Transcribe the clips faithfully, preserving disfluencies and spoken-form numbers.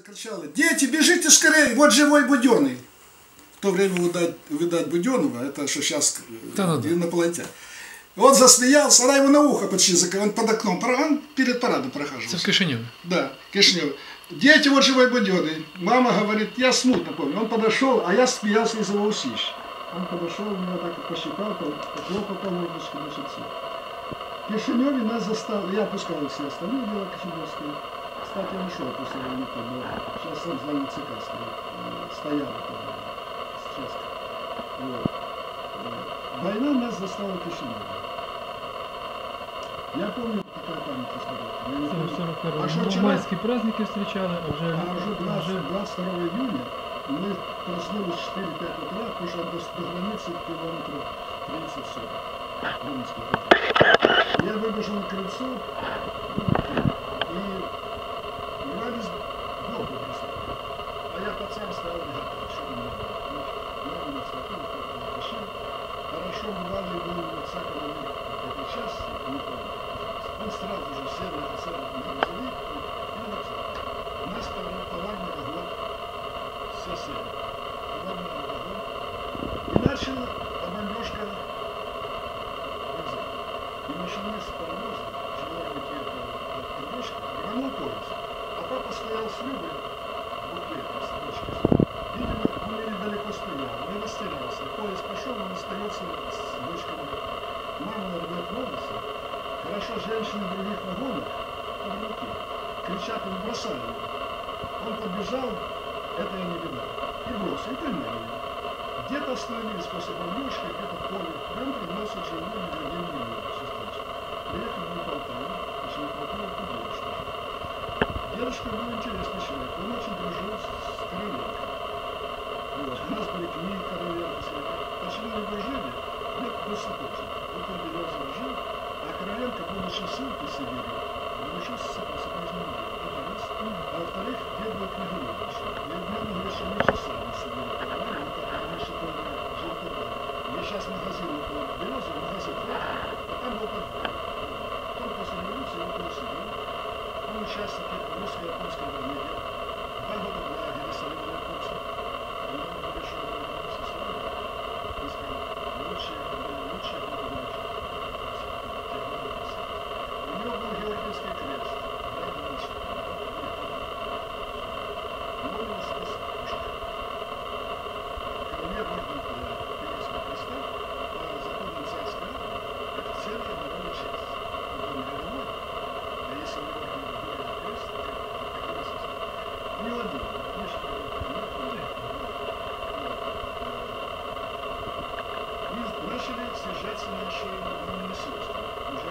закричала: дети, бежите скорее, вот живой Буденный. В то время, видать, видать Буденного, это что сейчас да, да, инопланетяне. Он засмеялся, она ему на ухо почти закрыла, он под окном, он перед парадом прохаживался. Это в Кишиневе? Да, Кишинев. Дети, вот живой Буденный. Мама говорит, я смутно помню. Он подошел, а я смеялся из его усищ. Он подошел, меня так пощипал, похлопал по мордочке, значит, все. В Кишиневе нас застал, я опускал все остальные дела Кишиневские. Кстати, он ушел после войны тогда. Сейчас сам звание ЦК стоит. Стоял тогда. Сейчас. Вот. Война нас застала в Кишиневе. Я помню, какая память а что вчера... Майские праздники встречали, а уже... А уже двадцать второго июня мы проснулись в четыре-пять утра, потому что до, до границы километров тридцать-сорок. Я выбежал на крыльцо и врались блоку бросали. А я пацан стоял и готов, что мне надо. Хорошо бывали был Сакова в этой части, он сразу же сел офицер на грузовик и написал. У нас товарный вагон, все сели, товарный вагон. И начала бомбежка вокзала. И машинист паровоза, желая уйти от бомбежки, рванул поезд. А папа стоял с Любой в буклете, с дочкой. Видимо, он недалеко стоял, не растерялся. Поезд пошел, он остается с дочкой. Мама рвет волосы. Хорошо, женщины в других вагонах, подрывки, кричат и бросали его. Он побежал, это я не видал, и бросил, и поймали его. Где-то остановились после бомбежки, где-то в поле. Прям приносят жену и другим милую сестричку. Приехали в Полтаву, еще не Полтаву, то девушка. Дедушка был интересный человек, он очень дружил с Короленко. Вот. У нас были книги Короленко. Почему не дружили? Нет, просто точно. Вот он березово жил. А Короленко, будучи в ссылке в Сибири, научился сопряжным делом. Это раз. А во-вторых, дед был книголюб большой. И однажды говорит, что мы часами сидели. Потому что он жил тогда. Где сейчас магазин около Березова, магазин Флотов, а там был подвал. Потом после революции он тоже сидел. Он участник русско-японской войны. Два года в лагере советовал японцев. И он говорит, что он со славой. Он сказал, лучшие, лучшие годы наши. У него был Георгиевский крест. Молился по пушке. Кавалер орден Георгиевского креста по законам царской армии офицеры обороны честь. Он мировой, а если у него орден крест, то как раз не один. И начали съезжаться наши военные сестры. Уже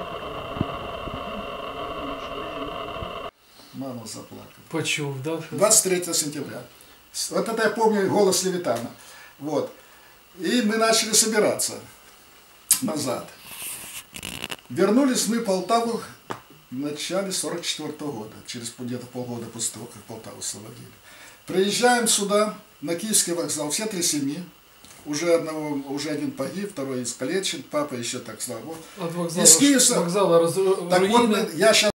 мама заплакала. Почув, да? двадцать третьего сентября. Вот это я помню голос Левитана. Вот. И мы начали собираться назад. Вернулись мы в Полтаву в начале сорок четвёртого года. Через где-то полгода после того, как Полтаву освободили. Приезжаем сюда, на Киевский вокзал, все три семьи. Уже, одного, уже один погиб, второй искалечен, папа еще так, слава богу. От вокзала, из Киева, вокзала раз... так вот, я сейчас